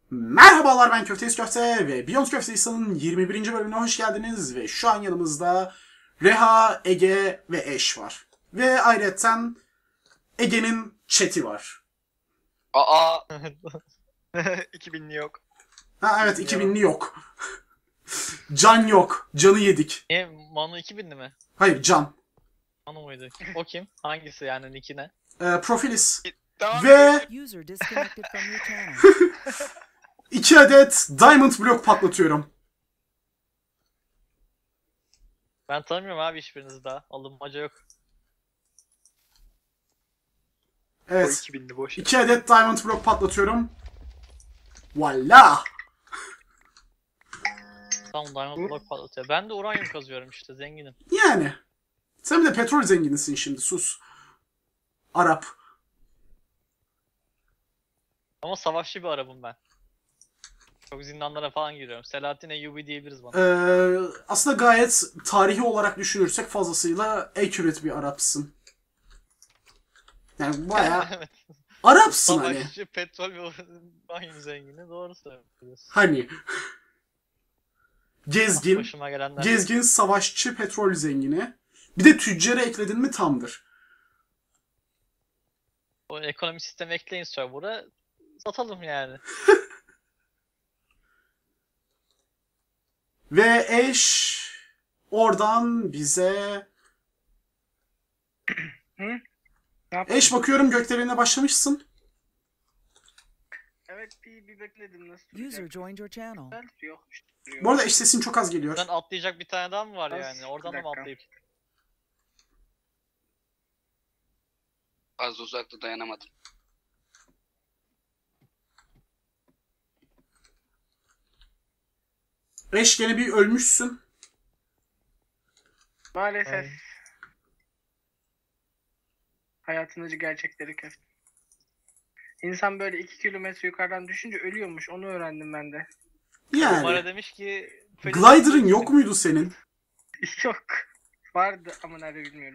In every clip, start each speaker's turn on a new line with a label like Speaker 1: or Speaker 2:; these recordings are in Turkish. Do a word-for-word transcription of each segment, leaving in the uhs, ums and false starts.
Speaker 1: Merhabalar, ben Köfteyiz Köfte ve Beyond Köfteyiz'in yirmi birinci bölümüne hoş geldiniz ve şu an yanımızda Reha, Ege ve Eş var. Ve ayrıca Ege'nin chat'i var.
Speaker 2: Aa. iki binli yok.
Speaker 1: Ha evet, iki binli yok. Can yok. Can'ı yedik.
Speaker 3: E, Manu iki binli mi?
Speaker 1: Hayır, Can.
Speaker 3: Manu muydu? O kim? Hangisi yani Nick'i ne?
Speaker 1: Ee, Profiliz.
Speaker 2: Tamam.
Speaker 1: Ve
Speaker 4: User disconnected from your channel.
Speaker 1: iki adet Diamond Block patlatıyorum.
Speaker 3: Ben tanımıyorum abi hiçbirinizi daha. Alınmaca yok.
Speaker 2: O
Speaker 1: Evet.
Speaker 2: iki binli boş.
Speaker 1: iki adet Diamond Block patlatıyorum. Valla.
Speaker 3: Tamam Diamond Block patlatıyor. Ben de uranyum kazıyorum işte zenginim.
Speaker 1: Yani. Sen bir de petrol zenginisin şimdi, sus. Arap.
Speaker 3: Ama savaşçı bir Arap'ım ben. Çok zindanlara falan giriyorum. Selahattin Eyyubi diyebiliriz bana.
Speaker 1: Ee, aslında gayet tarihi olarak düşünürsek fazlasıyla accurate bir Arapsın. Yani bayağı
Speaker 3: Evet.
Speaker 1: Arapsın hani.
Speaker 3: Savaşçı, petrol ve uranyum zengini. Doğru söylüyorsun.
Speaker 1: Hani. Gezgin,
Speaker 3: Başıma gelenler.
Speaker 1: gezgin, savaşçı, petrol zengini. Bir de tüccarı ekledin mi tamdır.
Speaker 3: O ekonomi sistemi ekleyin server'a. Satalım yani.
Speaker 1: Ve Eş oradan bize...
Speaker 2: Hı?
Speaker 1: Eş, bakıyorum gökdelenine başlamışsın.
Speaker 2: Evet bir, bir bekledim nasıl
Speaker 4: User
Speaker 2: duracak?
Speaker 4: joined your channel.
Speaker 2: Yok. Duruyor.
Speaker 1: Bu arada Eş, sesin çok az geliyor.
Speaker 3: Buradan atlayacak bir tane daha mı var
Speaker 2: Az,
Speaker 3: yani? Oradan
Speaker 2: bir
Speaker 3: da mı
Speaker 2: dakika.
Speaker 3: atlayıp?
Speaker 5: Fazla uzakta dayanamadım.
Speaker 1: Eş, gene bir ölmüşsün.
Speaker 2: Maalesef.
Speaker 3: Evet.
Speaker 2: Hayatın acı gerçekleri köfte. İnsan böyle iki kilometre yukarıdan düşünce ölüyormuş. Onu öğrendim ben de.
Speaker 3: Numara
Speaker 1: Yani.
Speaker 3: demiş ki...
Speaker 1: Glider'ın yok muydu senin?
Speaker 2: Yok. Vardı ama nerede bilmiyorum.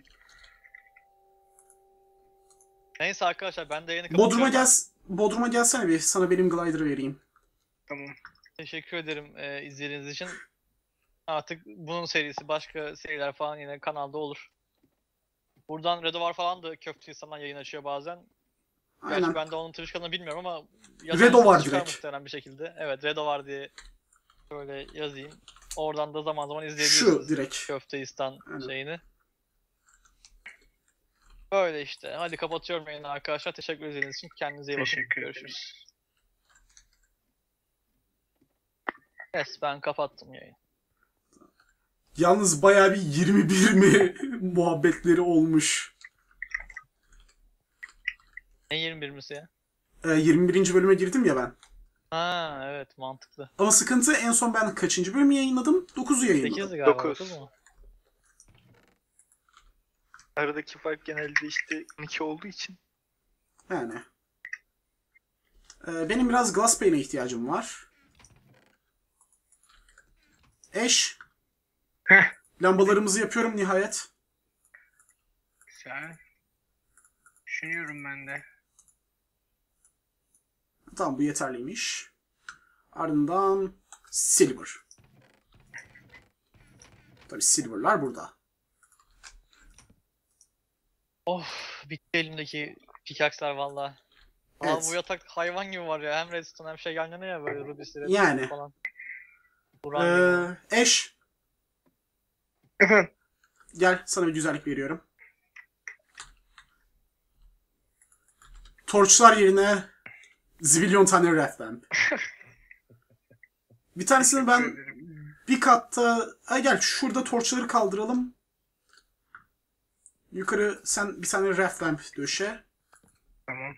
Speaker 3: Neyse arkadaşlar ben de yayını kapatıyorum.
Speaker 1: Bodrum'a
Speaker 3: ben.
Speaker 1: gel, Bodrum'a gelsene bir. Sana benim glider'ı vereyim.
Speaker 2: Tamam.
Speaker 3: Teşekkür ederim e, izlediğiniz için. Artık bunun serisi, başka seriler falan yine kanalda olur. Buradan Redovar falan da köfte insandan yayın açıyor bazen. Gerçi
Speaker 1: Aynen.
Speaker 3: ben de onun Twitch kanalını bilmiyorum ama
Speaker 1: Redovar
Speaker 3: çıkar
Speaker 1: direkt.
Speaker 3: muhtemelen bir şekilde. Evet, Redovar diye böyle yazayım. Oradan da zaman zaman
Speaker 1: Şu
Speaker 3: izleyebilirsiniz
Speaker 1: direkt.
Speaker 3: Köfteistan
Speaker 1: Aynen.
Speaker 3: şeyini. Böyle işte. Hadi kapatıyorum yayını arkadaşlar. Teşekkür ederiz için. Kendinize iyi bakın.
Speaker 2: Teşekkür ederim.
Speaker 3: Görüşürüz. Yes, ben kapattım yayını.
Speaker 1: Yalnız bayağı bir yirmi bir mi muhabbetleri olmuş.
Speaker 3: Ne yirmi bir misi ya?
Speaker 1: Ee, yirmi birinci bölüme girdim ya ben.
Speaker 3: Ha evet, mantıklı.
Speaker 1: Ama sıkıntı, en son ben kaçıncı bölümü yayınladım? dokuzu yayınladım.
Speaker 3: sekizdi galiba.
Speaker 2: Dokuz.
Speaker 3: dokuz mu?
Speaker 2: Aradaki fark genelde işte on iki olduğu için.
Speaker 1: Yani. Ee, benim biraz glass pane'e ihtiyacım var. Eş.
Speaker 2: Heh.
Speaker 1: Lambalarımızı yapıyorum nihayet.
Speaker 2: Güzel. Düşünüyorum ben de.
Speaker 1: Tamam, bu yeterliymiş. Ardından silver. Tabii silver'lar burada.
Speaker 3: Of, bitti elimdeki pickaxe'ler valla. Aa,
Speaker 1: Evet.
Speaker 3: bu yatak hayvan gibi var ya. Hem redstone hem şey yan yana ya, böyle ruby'si redstone
Speaker 1: Yani.
Speaker 3: falan. Buran
Speaker 1: Ee, Eş. Gel, sana bir güzellik veriyorum. Torçlar yerine zibilyon tane red lamp. Bir tanesini ben
Speaker 2: Teşekkür ederim.
Speaker 1: bir katta... Ay gel, şurada torçları kaldıralım. Yukarı sen bir tane red lamp döşe.
Speaker 2: Tamam.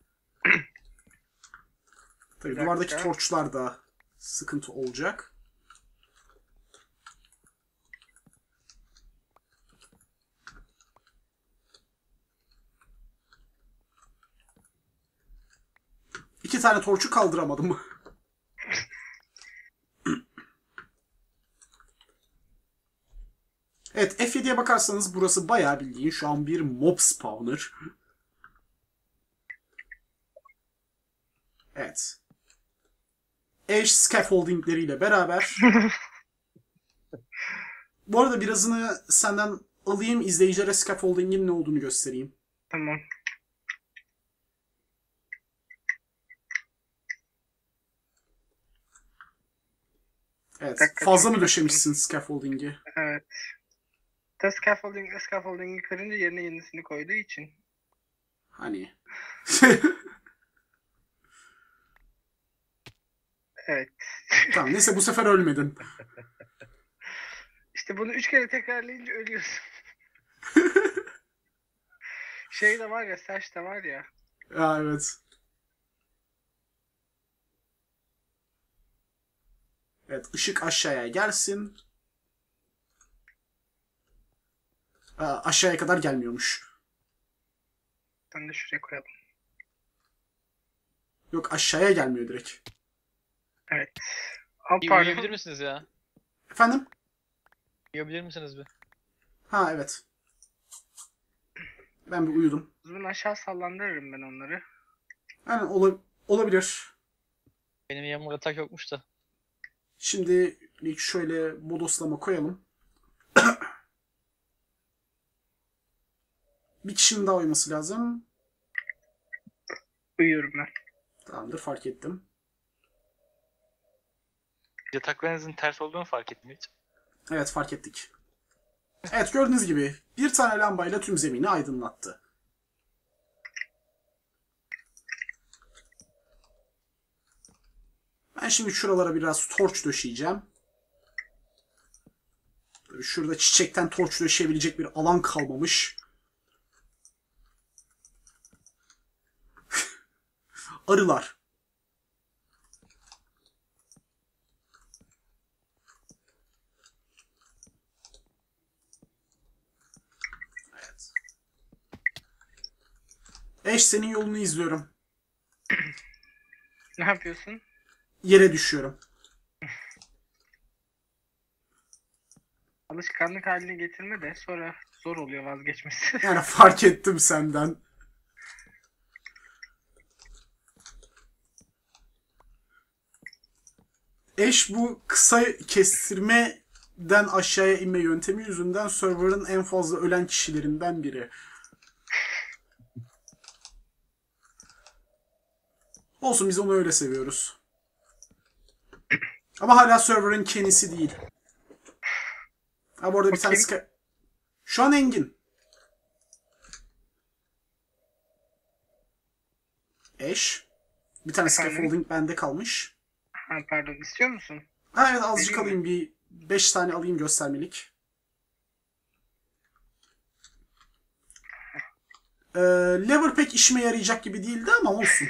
Speaker 1: Tabii
Speaker 2: Bir
Speaker 1: duvardaki
Speaker 2: dakika.
Speaker 1: torçlar da sıkıntı olacak. İki tane torçu kaldıramadım. Evet, F yediye bakarsanız burası bayağı bildiğin şu an bir mob spawner. Evet. Ash scaffoldingleriyle beraber. Bu arada birazını senden alayım, izleyicilere scaffolding'in ne olduğunu göstereyim.
Speaker 2: Tamam.
Speaker 1: Evet.
Speaker 2: Dakika,
Speaker 1: Fazla mı
Speaker 2: çok
Speaker 1: döşemişsin scaffolding'i?
Speaker 2: Evet. Da scaffolding, scaffolding'i kırınca yerine yenisini koyduğu için.
Speaker 1: Hani.
Speaker 2: Evet.
Speaker 1: Tamam, neyse bu sefer ölmedin.
Speaker 2: İşte bunu üç kere tekrarlayınca ölüyorsun. Şey de var ya, saç da var ya.
Speaker 1: Ya evet. Evet, ışık aşağıya gelsin. Aa, aşağıya kadar gelmiyormuş.
Speaker 2: Ben de şuraya koyalım.
Speaker 1: Yok, aşağıya gelmiyor direkt.
Speaker 2: Evet. Aa,
Speaker 3: Bir
Speaker 2: pardon.
Speaker 3: uyuyabilir misiniz ya?
Speaker 1: Efendim?
Speaker 3: Uyuyabilir misiniz bir?
Speaker 1: Ha evet. Ben bir uyudum.
Speaker 2: Bunu aşağı sallandırırım ben onları.
Speaker 1: Yani ola- olabilir.
Speaker 3: Benim yanımda yatak yokmuş da.
Speaker 1: Şimdi şöyle bodoslama koyalım. Bir kişinin daha uyuması lazım.
Speaker 2: Uyuyorum ben.
Speaker 1: Tamamdır, fark ettim.
Speaker 5: Yataklarınızın ters olduğunu fark ettim hiç.
Speaker 1: Evet, fark ettik. Evet, gördüğünüz gibi bir tane lambayla tüm zemini aydınlattı. Ben şimdi şuralara biraz torç döşeyeceğim. Tabii şurada çiçekten torç döşeyebilecek bir alan kalmamış. Arılar. Evet. Eş, senin yolunu izliyorum.
Speaker 2: Ne yapıyorsun?
Speaker 1: Yere düşüyorum.
Speaker 2: Alışkanlık haline getirme de sonra zor oluyor vazgeçmesi.
Speaker 1: Yani fark ettim senden. Eş bu kısa kestirmeden aşağıya inme yöntemi yüzünden server'ın en fazla ölen kişilerinden biri. Olsun, biz onu öyle seviyoruz. Ama hala server'ın kendisi değil. Ha, bu arada bir
Speaker 2: O
Speaker 1: tane
Speaker 2: kim?
Speaker 1: ska- Şu an Engin. Eş. Bir tane
Speaker 2: Efendim?
Speaker 1: scaffolding bende kalmış.
Speaker 2: Ha, pardon, istiyor musun?
Speaker 1: Ha evet, azıcık
Speaker 2: Vereyim
Speaker 1: alayım, bir beş tane alayım göstermelik. Ee, lever pek işime yarayacak gibi değildi ama olsun.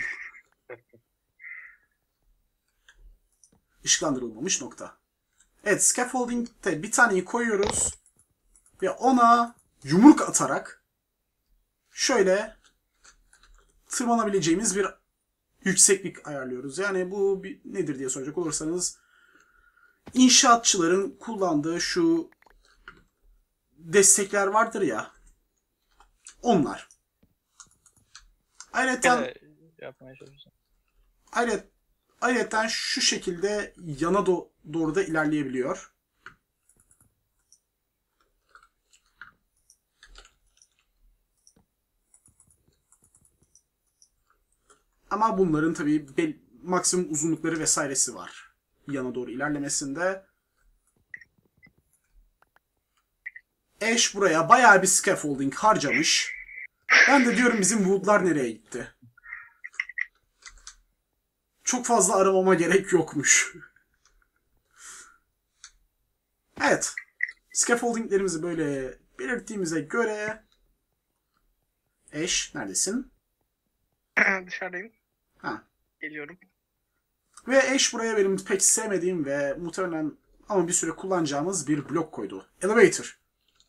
Speaker 1: Işıklandırılmamış nokta. Evet, scaffolding'de bir taneyi koyuyoruz. Ve ona yumruk atarak şöyle tırmanabileceğimiz bir yükseklik ayarlıyoruz. Yani bu bir, nedir diye soracak olursanız, inşaatçıların kullandığı şu destekler vardır ya, onlar. Ayrıca
Speaker 3: Böyle yapmaya çalışıyorum.
Speaker 1: ayrıca ayrıca şu şekilde yana do doğru da ilerleyebiliyor. Ama bunların tabii bel- maksimum uzunlukları vesairesi var yana doğru ilerlemesinde. Ash buraya bayağı bir scaffolding harcamış. Ben de diyorum bizim woodlar nereye gitti? Çok fazla aramama gerek yokmuş. Evet. Scaffoldinglerimizi böyle belirttiğimize göre... Ash neredesin?
Speaker 2: Dışarıdayım.
Speaker 1: Ha.
Speaker 2: Geliyorum.
Speaker 1: Ve Ash buraya benim pek sevmediğim ve muhtemelen ama bir süre kullanacağımız bir blok koydu. Elevator.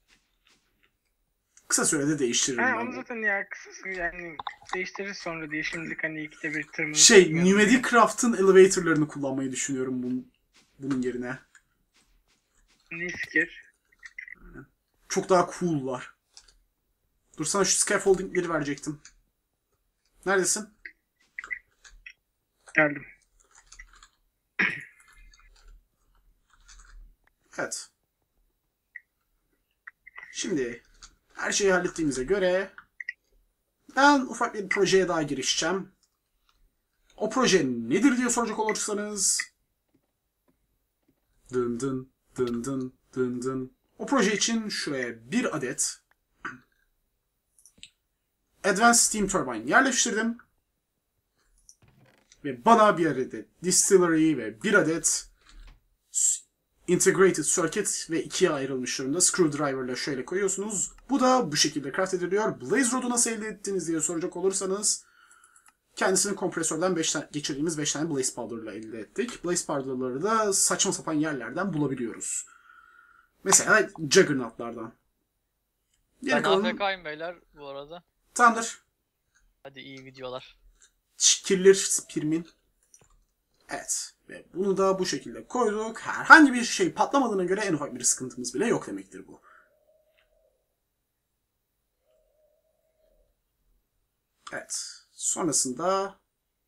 Speaker 1: Kısa sürede değiştiririm
Speaker 2: Ha,
Speaker 1: ben
Speaker 2: onu
Speaker 1: bunu.
Speaker 2: zaten ya kısası yani değiştiririz sonra diye şimdilik hani ikide bir tırmanıp...
Speaker 1: Şey, Numedicraft'ın elevatorlarını kullanmayı düşünüyorum bunun, bunun yerine.
Speaker 2: Ne fikir?
Speaker 1: Çok daha cool'lar. Dur, sana şu scaffoldingleri verecektim. Neredesin?
Speaker 2: Geldim.
Speaker 1: Evet. Şimdi her şeyi hallettiğimize göre ben ufak bir projeye daha girişeceğim. O proje nedir diye soracak olursanız dın dın dın dın dın dın. O proje için şuraya bir adet Advanced Steam Turbine yerleştirdim. Ve bana bir adet Distillery ve bir adet Integrated Circuit ve ikiye ayrılmış durumda Screwdriver ile şöyle koyuyorsunuz. Bu da bu şekilde craft ediliyor. Blaze Rod'u nasıl elde ettiniz diye soracak olursanız kendisini kompresörden beş tane, geçirdiğimiz beş tane Blaze Powder ile elde ettik. Blaze Powder'ları da saçma sapan yerlerden bulabiliyoruz. Mesela Juggernaut'lardan.
Speaker 3: Ben
Speaker 1: Geri kalan...
Speaker 3: A F K'yim beyler bu arada.
Speaker 1: Tamamdır.
Speaker 3: Hadi iyi videolar.
Speaker 1: Killer Spearmin. Evet. Ve bunu da bu şekilde koyduk. Herhangi bir şey patlamadığına göre en ufak bir sıkıntımız bile yok demektir bu. Evet. Sonrasında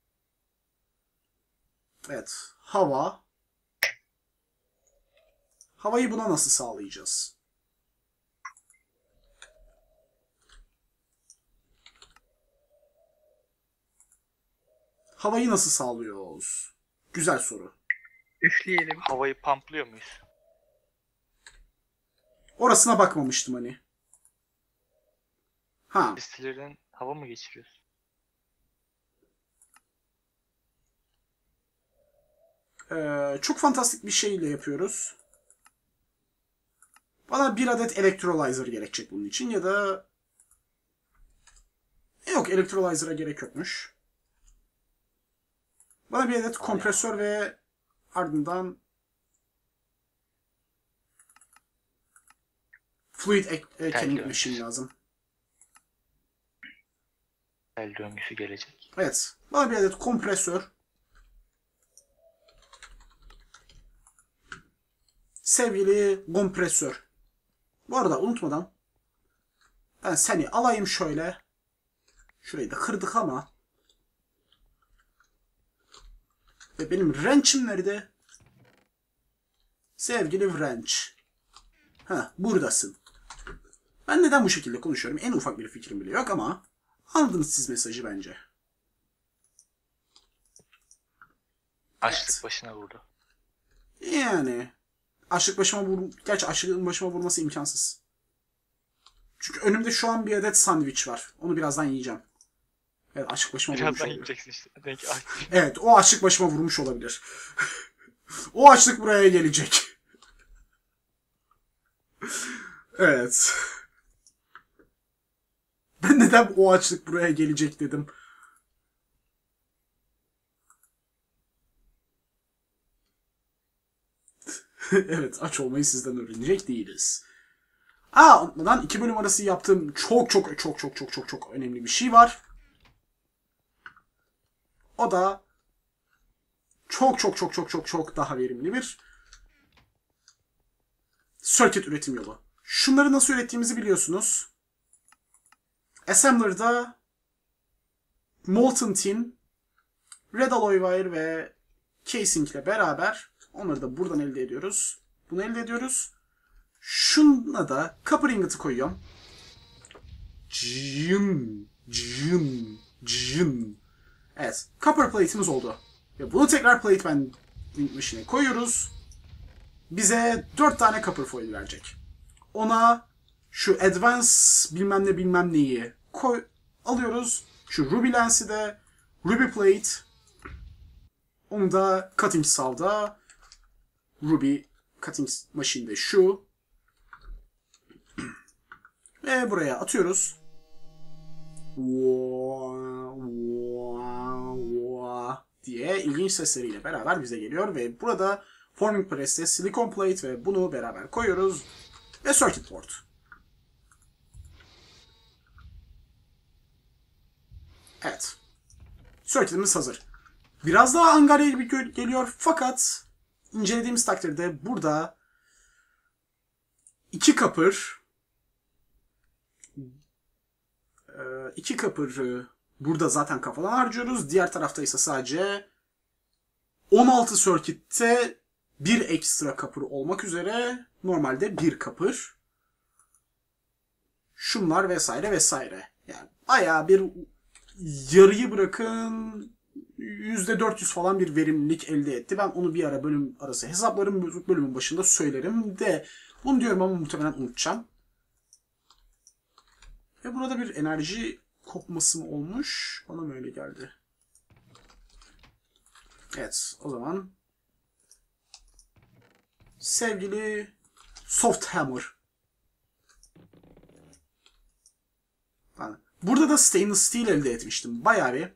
Speaker 1: evet. Hava. Havayı buna nasıl sağlayacağız? Havayı nasıl sağlıyoruz? Güzel soru.
Speaker 2: Üfleyelim.
Speaker 5: Havayı pamplıyor muyuz?
Speaker 1: Orasına bakmamıştım hani. Ha.
Speaker 5: Pistilerden hava mı geçiriyoruz?
Speaker 1: Ee, çok fantastik bir şeyle yapıyoruz. Bana bir adet electrolyzer gerekecek bunun için ya da yok, electrolyzer'a gerek yokmuş. Bana bir adet kompresör ve ardından fluid canning machine lazım.
Speaker 5: El döngüsü gelecek.
Speaker 1: Evet. Bana bir adet kompresör. Sevgili kompresör. Bu arada unutmadan ben seni alayım şöyle. Şurayı da kırdık ama. Ve benim wrench'im nerede? Sevgili wrench. Ha, buradasın. Ben neden bu şekilde konuşuyorum? En ufak bir fikrim bile yok ama anladınız siz mesajı bence.
Speaker 5: Açlık
Speaker 1: Evet.
Speaker 5: başına vurdu.
Speaker 1: Yani açlık başıma vur... Gerçi açlığın başıma vurması imkansız. Çünkü önümde şu an bir adet sandviç var. Onu birazdan yiyeceğim. Evet, açlık başıma vurmuş
Speaker 5: Birazdan
Speaker 1: olabilir.
Speaker 5: yiyeceksin işte. Denk aç.
Speaker 1: Evet, o açlık başıma vurmuş olabilir. O açlık buraya gelecek. Evet. Ben neden o açlık buraya gelecek dedim. Evet, aç olmayı sizden öğrenecek değiliz. Aa, unutmadan iki bölüm arası yaptığım çok çok çok çok çok çok çok önemli bir şey var. O da çok çok çok çok çok çok daha verimli bir circuit üretim yolu. Şunları nasıl ürettiğimizi biliyorsunuz. Assembler'da Molten Tin, Red Alloy Wire ve Casing ile beraber onları da buradan elde ediyoruz. Bunu elde ediyoruz. Şuna da copper ingot'ı koyuyorum. Cın, cın, cın. Evet, copper plate'imiz oldu. Ve bunu tekrar plate bending machine'e koyuyoruz. Bize dört tane copper foil verecek. Ona şu advance bilmem ne bilmem neyi koy, alıyoruz. Şu ruby lens'i de ruby plate. Onu da cutting saw'da ruby cutting machine'de şu. Ve buraya atıyoruz. diye ilginç sesleriyle beraber bize geliyor ve burada forming press'te silikon plate ve bunu beraber koyuyoruz ve circuit board. Evet. Circuit'imiz hazır. Biraz daha angarya gibi geliyor fakat incelediğimiz takdirde burada iki copper iki copper'ı burada zaten kafadan harcıyoruz. Diğer tarafta ise sadece on altı circuit'te bir ekstra kapır olmak üzere normalde bir kapır. Şunlar vesaire vesaire. Yani bayağı bir yarıyı bırakın yüzde dört yüz falan bir verimlilik elde etti. Ben onu bir ara bölüm arası hesaplarım bölümün başında söylerim de bunu diyorum ama muhtemelen unutacağım. Ve burada bir enerji kopması mı olmuş? Bana mı öyle geldi? Evet, o zaman sevgili Soft Hammer. Burada da stainless steel elde etmiştim. Bayağı bir.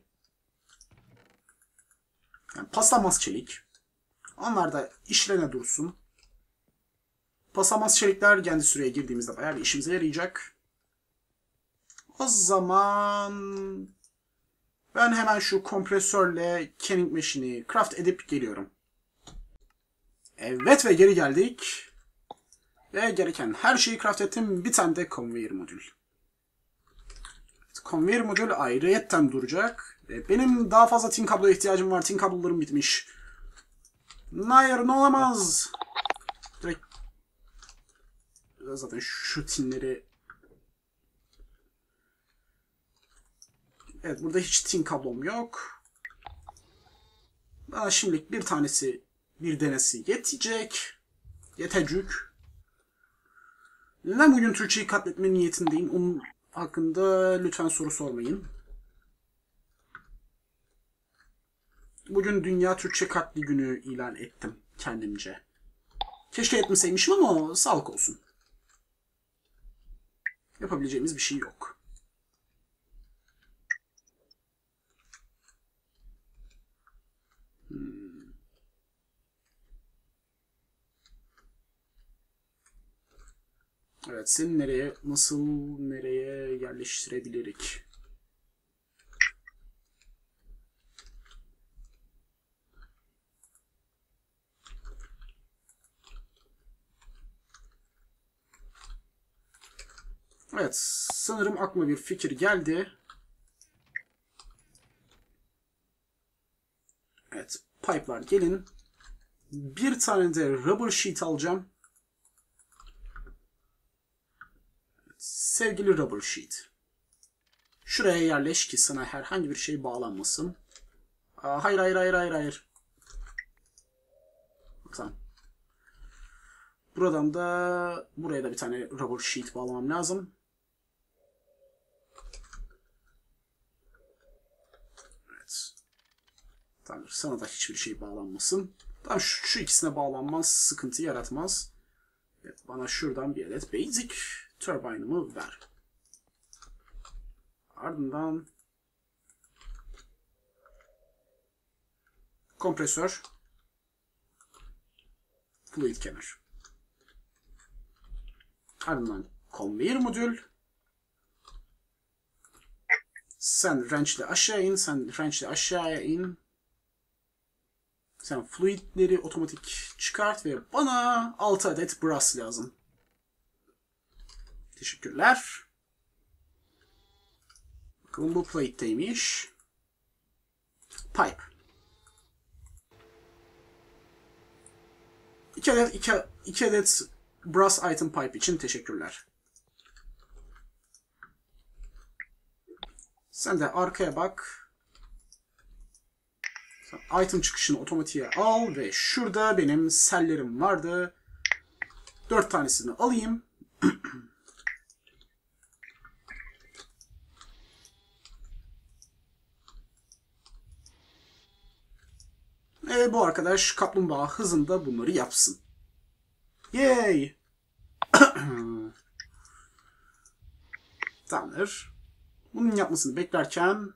Speaker 1: Yani paslanmaz çelik. Onlar da işlerine dursun. Paslanmaz çelikler kendi süreye girdiğimizde bayağı bir işimize yarayacak. O zaman ben hemen şu kompresörle Canning Machine'i craft edip geliyorum. Evet ve geri geldik. Ve gereken her şeyi craft ettim. Bir tane de conveyor modül. Conveyor modül ayrıyetten duracak. Benim daha fazla tin kabloya ihtiyacım var. Tin kablolarım bitmiş. Hayır, ne olamaz. Direkt zaten şu tinleri... Evet, burada hiç tin kablom yok. Bana şimdilik bir tanesi, bir denesi yetecek. Yetecek. Neden bugün Türkçeyi katletme niyetindeyim? Onun hakkında lütfen soru sormayın. Bugün Dünya Türkçe Katli Günü ilan ettim kendimce. Keşke etmeseymişim ama sağlık olsun. Yapabileceğimiz bir şey yok. Hmm. Evet, seni nereye, nasıl, nereye yerleştirebilirik? Evet, sanırım aklıma bir fikir geldi. Evet, pipe'lar gelin. Bir tane de rubber sheet alacağım. Sevgili rubber sheet. Şuraya yerleş ki sana herhangi bir şey bağlanmasın. Aa, hayır hayır hayır hayır hayır. Tamam. Buradan da buraya da bir tane rubber sheet bağlamam lazım. Evet. Tamam, sana da hiçbir şey bağlanmasın. Tamam, şu, şu ikisine bağlanmaz, sıkıntı yaratmaz. Evet, bana şuradan bir adet basic turbine'ımı ver. Ardından kompresör, fluid kemer. Ardından conveyor modül. Sen wrench'le aşağı in, sen wrench'le aşağıya in. Sen fluidleri otomatik çıkart ve bana altı adet brass lazım. Teşekkürler. Bakalım bu plate'teymiş. Pipe. İki adet, iki, iki adet brass item pipe için teşekkürler. Sen de arkaya bak. Sen item çıkışını otomatiğe al ve şurada benim sellerim vardı. Dört tanesini alayım. Ve bu arkadaş kaplumbağa hızında bunları yapsın. Yay! Tamamdır. Bunun yapmasını beklerken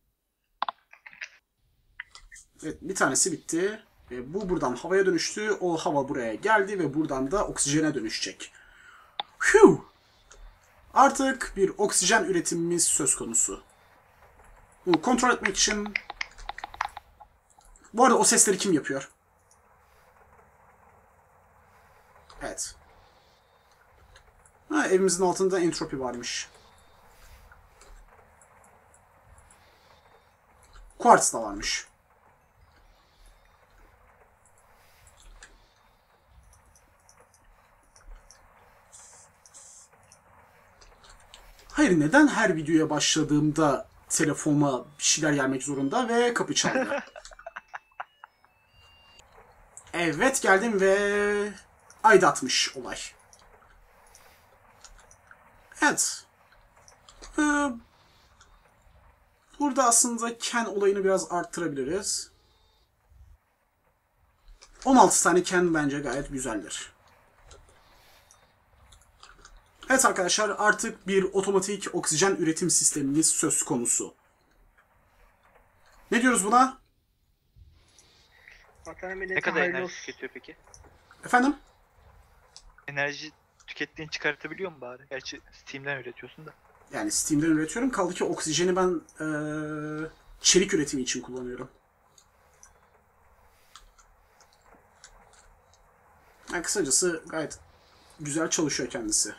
Speaker 1: evet, bir tanesi bitti. Ve bu buradan havaya dönüştü. O hava buraya geldi ve buradan da oksijene dönüşecek. Phew! Artık bir oksijen üretimimiz söz konusu. Bunu kontrol etmek için... Bu arada o sesleri kim yapıyor? Evet. Ha, evimizin altında entropi varmış. Quartz da varmış. Hayır, neden her videoya başladığımda telefonuma bir şeyler gelmek zorunda ve kapı çaldı. Evet, geldim ve aydatmış olay. Evet. Ee, burada aslında Ken olayını biraz arttırabiliriz. on altı tane Ken bence gayet güzeldir. Evet arkadaşlar, artık bir otomatik oksijen üretim sistemimiz söz konusu. Ne diyoruz buna?
Speaker 2: Vatan
Speaker 5: Ne
Speaker 2: millete
Speaker 5: kadar
Speaker 2: hayırlı
Speaker 5: enerji
Speaker 2: olsun.
Speaker 5: tüketiyor peki?
Speaker 1: Efendim?
Speaker 5: Enerji tükettiğini çıkartabiliyor mu bari? Gerçi Steam'den üretiyorsun da.
Speaker 1: Yani Steam'den üretiyorum. Kaldı ki oksijeni ben ee, çelik üretimi için kullanıyorum. Yani kısacası gayet güzel çalışıyor kendisi.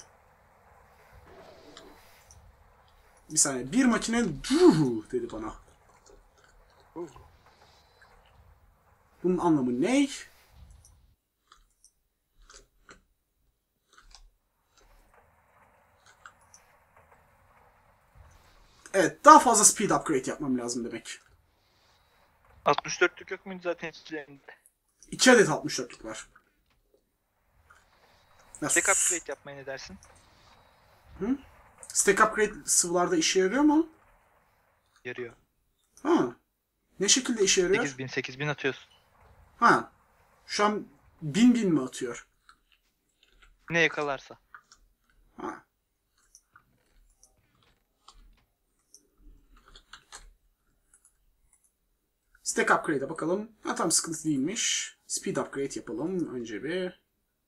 Speaker 1: Bir saniye. Bir makine "Duh!" dedi bana. Bunun anlamı ne? Evet, daha fazla speed upgrade yapmam lazım demek.
Speaker 5: altmış dörtlük yok muydu zaten içlerinde?
Speaker 1: İki adet altmış dörtlük var. Ya,
Speaker 5: Tek upgrade yapmaya ne dersin?
Speaker 1: Stack upgrade sıvılarda işe yarıyor mu?
Speaker 5: Yarıyor.
Speaker 1: Ha. Ne şekilde işe yarıyor?
Speaker 5: sekiz bin sekiz bin atıyorsun.
Speaker 1: Ha. Şu an bin bin mi atıyor?
Speaker 5: Ne yakalarsa.
Speaker 1: Ha. Stack upgrade'e bakalım. Ha, tam sıkıntı değilmiş. Speed upgrade yapalım önce bir.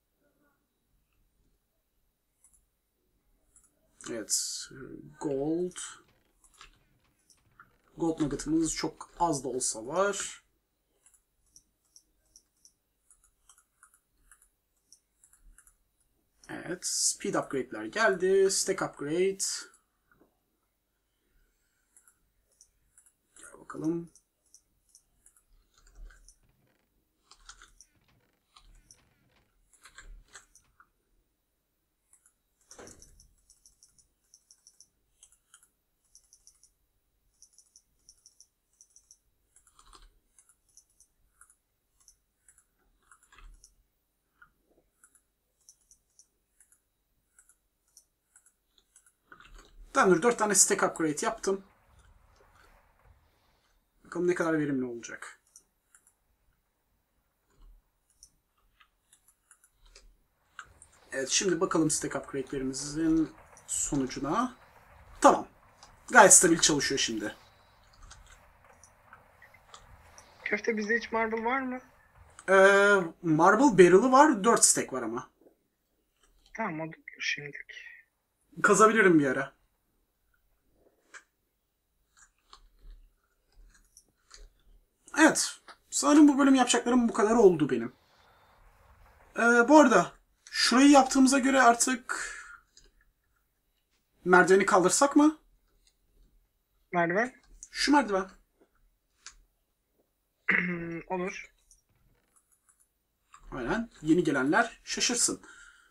Speaker 1: Evet. Gold. Gold nugget'ımız çok az da olsa var. Evet. Speed upgrade'ler geldi. Stack upgrade. Gel bakalım. Tamamdır. dört tane stack upgrade yaptım. Bakalım ne kadar verimli olacak. Evet, şimdi bakalım stack upgrade'lerimizin sonucuna. Tamam. Gayet stabil çalışıyor şimdi.
Speaker 2: Köfte, bizde hiç marble var mı?
Speaker 1: Ee, Marble Barrel'ı var. dört stack var ama.
Speaker 2: Tamam, o da olur şimdilik.
Speaker 1: Kazabilirim bir ara. Evet. Sanırım bu bölüm yapacaklarım bu kadar oldu benim. Ee, bu arada şurayı yaptığımıza göre artık merdiveni kaldırsak mı?
Speaker 2: Merdiven.
Speaker 1: Şu merdiven.
Speaker 2: Olur.
Speaker 1: Aynen. Yeni gelenler şaşırsın.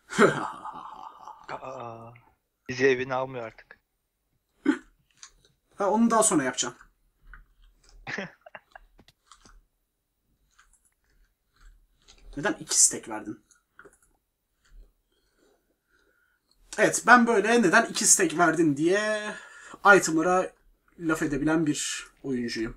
Speaker 5: Aa, bizi evine almıyor artık.
Speaker 1: Ha, onu daha sonra yapacağım. Neden iki stack verdin? Evet, ben böyle neden iki stack verdin diye itemlara laf edebilen bir oyuncuyum.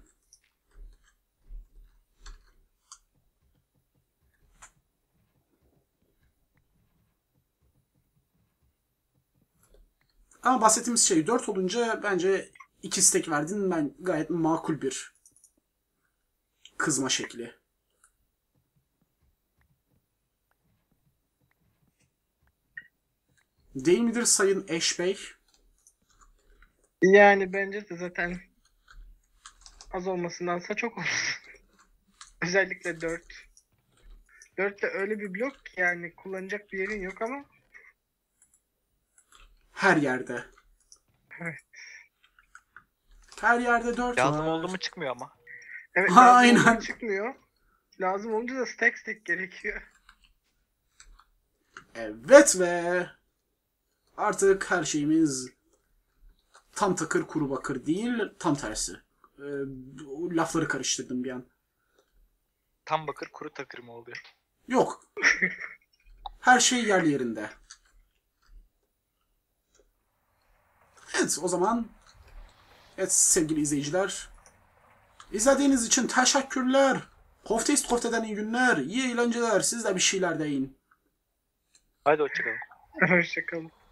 Speaker 1: Ama bahsettiğimiz şey dört olunca bence iki stack verdin, ben gayet makul bir kızma şekli. Değil midir Sayın Eş Bey?
Speaker 2: Yani bence de zaten az olmasındansa çok olur. Özellikle dört. dört de öyle bir blok ki yani kullanacak bir yerin yok ama
Speaker 1: Her yerde.
Speaker 2: Evet.
Speaker 1: Her yerde dört
Speaker 5: Lazım
Speaker 1: var.
Speaker 5: oldu mu çıkmıyor ama.
Speaker 2: evet,
Speaker 1: Aynen.
Speaker 2: lazım olunca çıkmıyor. Lazım olunca da stack stack gerekiyor.
Speaker 1: Evet ve artık her şeyimiz tam takır kuru bakır değil, tam tersi. Ee, lafları karıştırdım bir an.
Speaker 5: Tam bakır kuru takır mı oluyor?
Speaker 1: Yok. Her şey yerli yerinde. Evet, o zaman evet sevgili izleyiciler, İzlediğiniz için teşekkürler. Koftist Kofte'den iyi günler, iyi eğlenceler. Siz de bir şeyler deyin.
Speaker 5: Haydi hoşçakalın.
Speaker 2: Hoşçakalın.